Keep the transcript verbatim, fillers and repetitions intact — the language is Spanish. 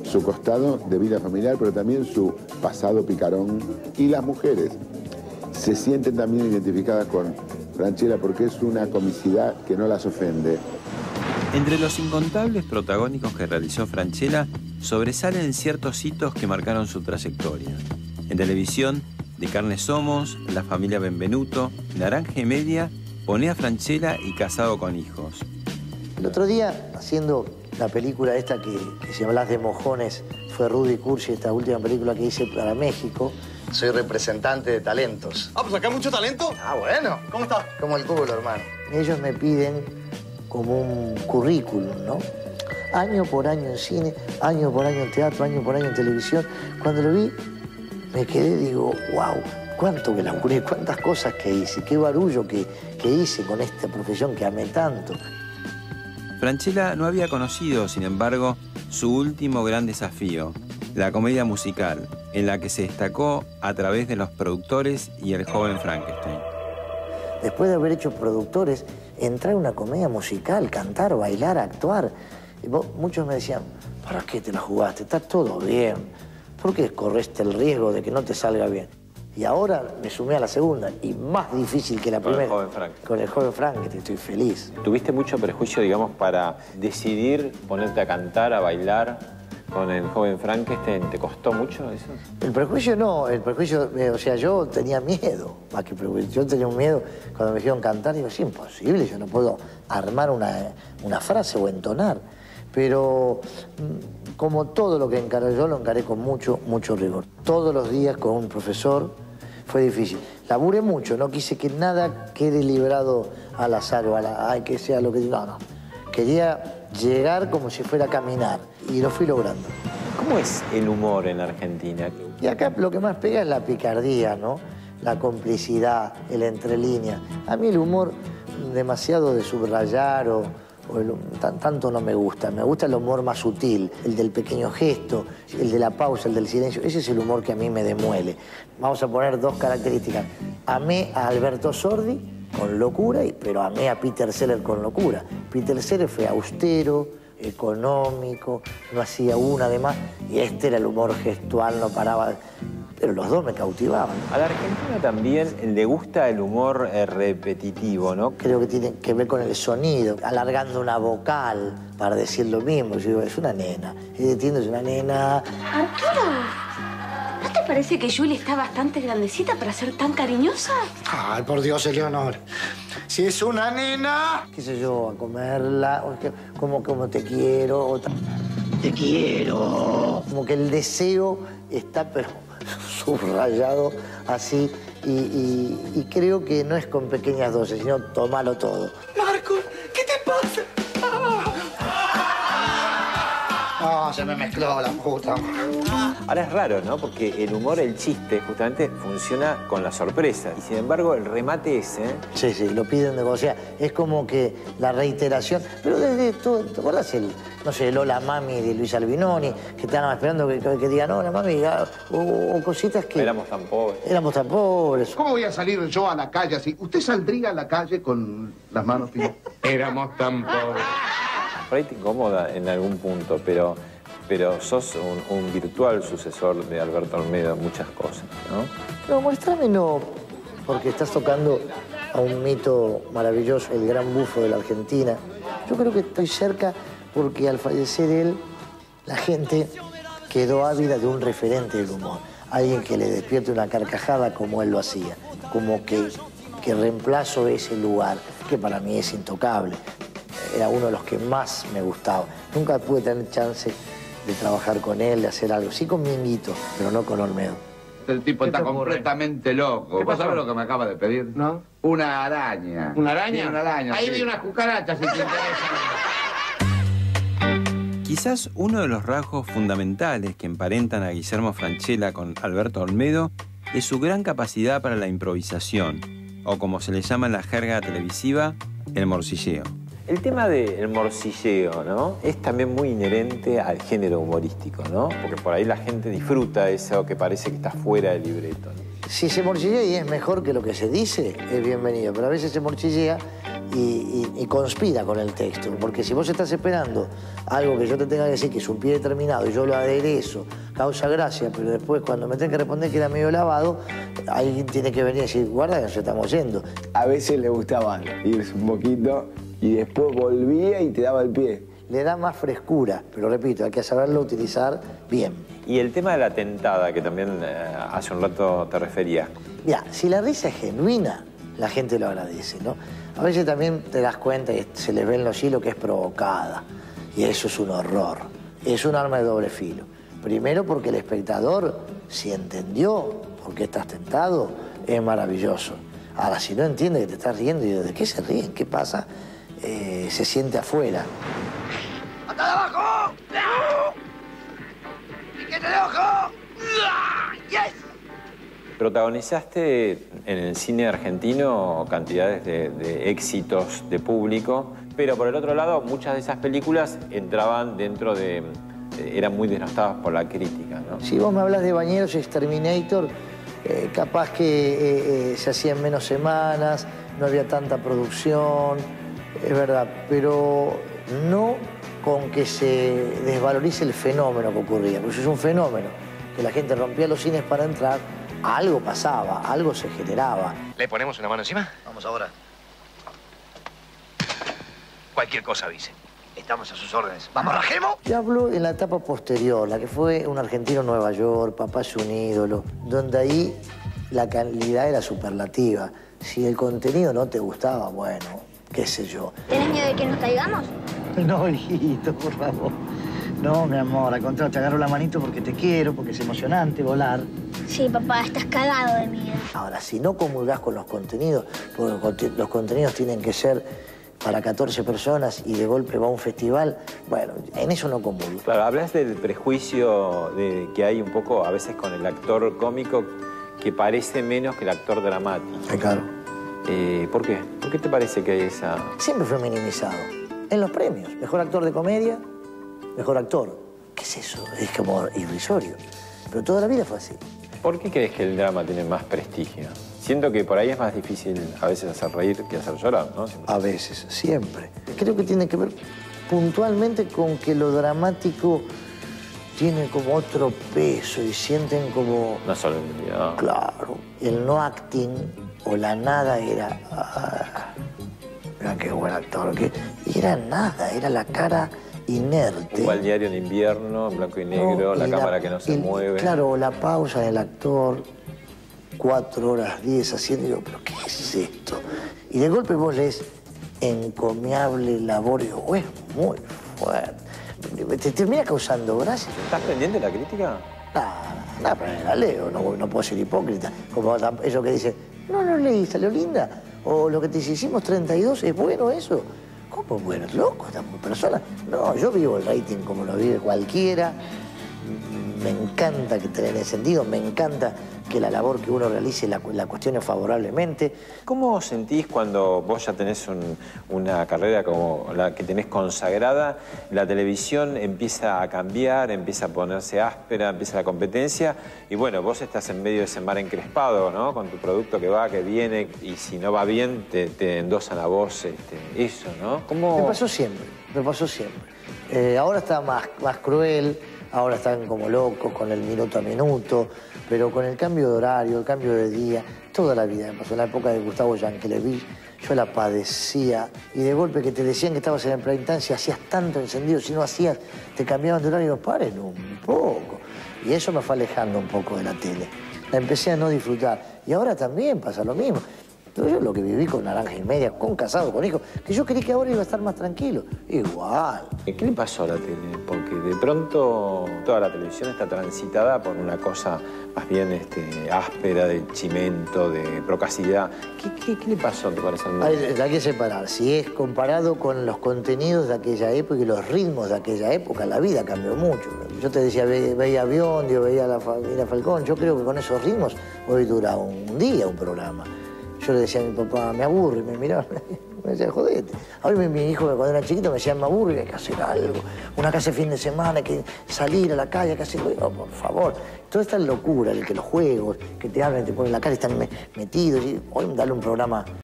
su costado de vida familiar, pero también su pasado picarón. Y las mujeres se sienten también identificadas con Francella porque es una comicidad que no las ofende. Entre los incontables protagónicos que realizó Francella, sobresalen ciertos hitos que marcaron su trayectoria. En televisión, De carne somos, La familia Benvenuto, Naranja y media, Poné a Francella y Casado con hijos. El otro día, haciendo la película esta que, que si hablas de mojones, fue Rudy Cursi, esta última película que hice para México. Soy representante de talentos. Ah, pues acá hay mucho talento. Ah, bueno. ¿Cómo está? Como el culo, hermano. Ellos me piden como un currículum, ¿no? Año por año en cine, año por año en teatro, año por año en televisión. Cuando lo vi, me quedé, digo, wow, cuánto que laburé, cuántas cosas que hice, qué barullo que, que hice con esta profesión que amé tanto. Francella no había conocido, sin embargo, su último gran desafío, la comedia musical, en la que se destacó a través de Los productores y El joven Frankenstein. Después de haber hecho productores, entrar en una comedia musical, cantar, bailar, actuar. Y vos, muchos me decían, ¿para qué te la jugaste? Está todo bien. ¿Por qué correste el riesgo de que no te salga bien? Y ahora me sumé a la segunda, y más difícil que la primera. Con el joven Frank. Con el joven Frank, que estoy feliz. ¿Tuviste mucho prejuicio, digamos, para decidir ponerte a cantar, a bailar con el joven Frankenstein? ¿Te costó mucho eso? El prejuicio no, el prejuicio, eh, o sea, yo tenía miedo, más que prejuicio. Yo tenía un miedo cuando me dijeron cantar, digo, es imposible, yo no puedo armar una, una frase o entonar. Pero como todo lo que encaré yo, lo encaré con mucho, mucho rigor. Todos los días con un profesor fue difícil. Laburé mucho, no quise que nada quede librado al azar o a la, ay, que sea lo que diga. No, no. Quería llegar como si fuera a caminar y lo fui logrando. ¿Cómo es el humor en Argentina? Y acá lo que más pega es la picardía, ¿no? La complicidad, el entrelínea. A mí el humor demasiado de subrayar o... El, tan, tanto no me gusta, me gusta el humor más sutil, el del pequeño gesto, el de la pausa, el del silencio, ese es el humor que a mí me demuele. Vamos a poner dos características. Amé a Alberto Sordi con locura, pero amé a Peter Sellers con locura. Peter Sellers fue austero, económico, no hacía una además, y este era el humor gestual, no paraba... Pero los dos me cautivaban. A la Argentina también le gusta el humor eh, repetitivo, ¿no? Creo que tiene que ver con el sonido, alargando una vocal para decir lo mismo. Yo digo, es una nena, entiendo, es una nena. Arturo, ¿no te parece que Julie está bastante grandecita para ser tan cariñosa? Ay, por Dios, Eleonor. Si es una nena... Qué sé yo, a comerla, o que, como, como te quiero. O te quiero. Como que el deseo está, pero... subrayado así, y, y, y creo que no es con pequeñas dosis, sino tómalo todo. Marco, ¿qué te pasa? Ah, se me mezcló la puta. Ahora es raro, ¿no? Porque el humor, el chiste, justamente funciona con la sorpresa. Y sin embargo, el remate ese... Sí, sí, lo piden de... O sea, es como que la reiteración... Pero desde todo... ¿Te acuerdas el, no sé, el Hola Mami de Luis Albinoni? Que estaban esperando que, que, que digan Hola Mami, o, o cositas que... Éramos tan pobres. Éramos tan pobres. ¿Cómo voy a salir yo a la calle así? ¿Usted saldría a la calle con las manos firmes? Éramos tan pobres. Por ahí te incomoda en algún punto, pero... pero sos un, un virtual sucesor de Alberto Olmedo en muchas cosas, ¿no? No, muéstrame no, porque estás tocando a un mito maravilloso, el gran bufo de la Argentina. Yo creo que estoy cerca porque al fallecer él, la gente quedó ávida de un referente del humor. Alguien que le despierte una carcajada como él lo hacía. Como que, que reemplazo ese lugar, que para mí es intocable. Era uno de los que más me gustaba. Nunca pude tener chance de trabajar con él, de hacer algo. Sí con Minguito, pero no con Olmedo. El tipo está completamente loco. ¿Vos sabés lo que me acaba de pedir? ¿No? Una araña. ¿Una araña? Sí, una araña. Ahí sí. vi unas cucarachas, si te interesa. Quizás uno de los rasgos fundamentales que emparentan a Guillermo Francella con Alberto Olmedo es su gran capacidad para la improvisación, o como se le llama en la jerga televisiva, el morcilleo. El tema del morcilleo, ¿no? Es también muy inherente al género humorístico, ¿no? Porque por ahí la gente disfruta eso que parece que está fuera del libreto, ¿no? Si se morcillea y es mejor que lo que se dice, es bienvenido. Pero a veces se morcillea y, y, y conspira con el texto. Porque si vos estás esperando algo que yo te tenga que decir que es un pie determinado y yo lo aderezo, causa gracia, pero después cuando me tengo que responder que era medio lavado, alguien tiene que venir y decir, guarda que nos estamos yendo. A veces le gustaba irse un poquito y después volvía y te daba el pie. Le da más frescura, pero repito, hay que saberlo utilizar bien. Y el tema de la tentada, que también eh, hace un rato te referías. Mira, si la risa es genuina, la gente lo agradece, ¿no? A veces también te das cuenta y se les ve en los hilos que es provocada. Y eso es un horror. Es un arma de doble filo. Primero porque el espectador, si entendió por qué estás tentado, es maravilloso. Ahora, si no entiende que te estás riendo y de qué se ríen, qué pasa, eh, se siente afuera. ¡Hasta de abajo! ¡Piquete de ojo! ¡Yes! Protagonizaste en el cine argentino cantidades de, de éxitos de público, pero por el otro lado muchas de esas películas entraban dentro de... eran muy denostadas por la crítica, ¿no? Si vos me hablas de Bañeros y Exterminator, eh, capaz que eh, eh, se hacían menos semanas, no había tanta producción, es verdad, pero no con que se desvalorice el fenómeno que ocurría, porque eso es un fenómeno, que la gente rompía los cines para entrar, algo pasaba, algo se generaba. ¿Le ponemos una mano encima? Vamos ahora. Cualquier cosa avise. Estamos a sus órdenes. ¡Vamos, rajemos! Yo hablo en la etapa posterior, la que fue un argentino en Nueva York, Papá es un ídolo, donde ahí la calidad era superlativa. Si el contenido no te gustaba, bueno, qué sé yo. ¿Tenés miedo de que nos caigamos? No, hijito, por favor. No, mi amor, al contrario, te agarro la manito porque te quiero, porque es emocionante volar. Sí, papá, estás cagado de miedo. Ahora, si no comulgás con los contenidos, porque los contenidos tienen que ser para catorce personas y de golpe va a un festival, bueno, en eso no comulgo. Claro, hablas del prejuicio de, que hay un poco a veces con el actor cómico que parece menos que el actor dramático. Sí, claro. Eh, ¿Por qué? ¿Por qué te parece que hay esa...? Siempre fue minimizado. En los premios, mejor actor de comedia, mejor actor. ¿Qué es eso? Es como irrisorio. Pero toda la vida fue así. ¿Por qué crees que el drama tiene más prestigio? Siento que por ahí es más difícil a veces hacer reír que hacer llorar, ¿no? A veces, siempre. Creo que tiene que ver puntualmente con que lo dramático tiene como otro peso y sienten como... Una solemnidad. Claro. El no acting o la nada era... Ah, mira qué buen actor. Que... Y era nada, era la cara inerte. Un balneario en invierno, en blanco y negro, no, la y cámara la, que no se el, mueve. Claro, la pausa del actor, cuatro horas diez haciendo, digo, ¿pero qué es esto? Y de golpe vos lees encomiable labor, y digo, oh, es muy fuerte. Te termina causando gracia. ¿Estás pendiente de la crítica? No, no, pero la leo, no, no puedo ser hipócrita. Como eso que dice, no lo leí, salió linda. O lo que te dice, hicimos treinta y dos, ¿es bueno eso? ¿Cómo bueno? ¿Loco esta persona? No, yo vivo el rating como lo vive cualquiera. Me encanta que te den ese sentido, me encanta que la labor que uno realice la, la cuestione favorablemente. ¿Cómo sentís cuando vos ya tenés un, una carrera como la que tenés consagrada, la televisión empieza a cambiar, empieza a ponerse áspera, empieza la competencia y bueno, vos estás en medio de ese mar encrespado, ¿no? Con tu producto que va, que viene y si no va bien te, te endosan a vos este, eso, ¿no? ¿Cómo... Me pasó siempre, me pasó siempre. Eh, ahora está más, más cruel. Ahora están como locos con el minuto a minuto, pero con el cambio de horario, el cambio de día, toda la vida me pasó. En la época de Gustavo Yankelevich, yo la padecía y de golpe que te decían que estabas en el prime time, si hacías tanto encendido, si no hacías, te cambiaban de horario, paren un poco. Y eso me fue alejando un poco de la tele. La empecé a no disfrutar. Y ahora también pasa lo mismo. Pero yo lo que viví con Naranja y Media, con casado, con hijos, que yo creí que ahora iba a estar más tranquilo. Igual. ¿Qué le pasó a la tele? Porque de pronto toda la televisión está transitada por una cosa más bien este, áspera, de chimento, de procacidad. ¿Qué, qué, qué le pasó, te parece? Hay, hay que separar. Si es comparado con los contenidos de aquella época y los ritmos de aquella época, la vida cambió mucho. Yo te decía, ve, veía Biondi, veía la familia Falcón. Yo creo que con esos ritmos hoy dura un día un programa. Yo le decía a mi papá, me aburre, me miraba, me decía, jodete. Ahora mi, mi hijo, cuando era chiquito, me decía, me aburre, hay que hacer algo. Una casa de fin de semana, hay que salir a la calle, hay que hacer algo. Oh, por favor. Toda esta locura, el que los juegos, que te hablan, te ponen la cara y están metidos. Y hoy dale un programa